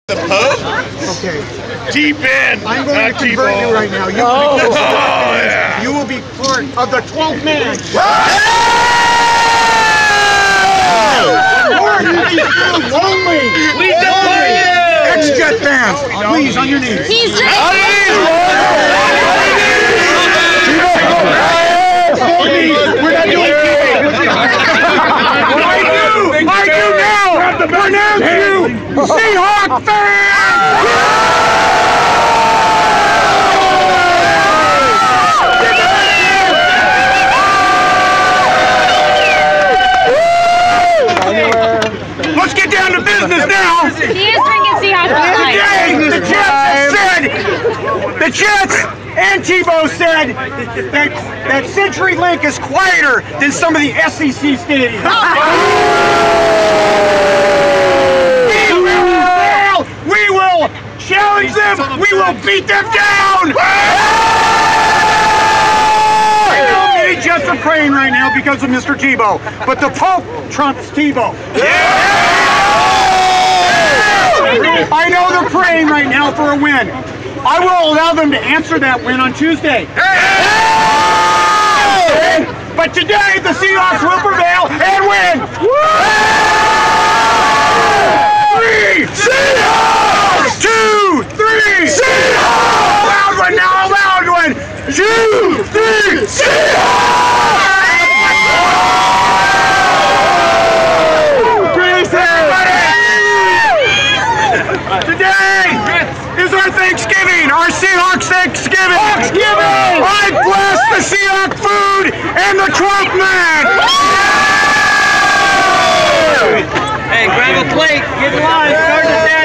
The Pope? Okay. Deep in. I'm going to convert you right now. You will be part of the 12th man. Only. Ex-Jet fans, please, on your knees. He's We're not doing I do now pronounce you Seahawks fans! Let's get down to business now. He is drinking Seahawks. Today, the Jets and Tebow said that CenturyLink is quieter than some of the SEC stadiums. We will challenge them. We will beat them down. I know many Jets are praying right now because of Mr. Tebow, but the Pope trumps Tebow. I know they're praying right now for a win. I will allow them to answer that win on Tuesday. But today, the Seahawks will prevail and win. 3 Seahawks! 2, 3 Seahawks! Loud one now, a loud one! 2, 3 Seahawks! Today is our Thanksgiving, our Seahawks Thanksgiving. I bless the Seahawks food and the 12th man. Hey, grab a plate, get in line, start it down.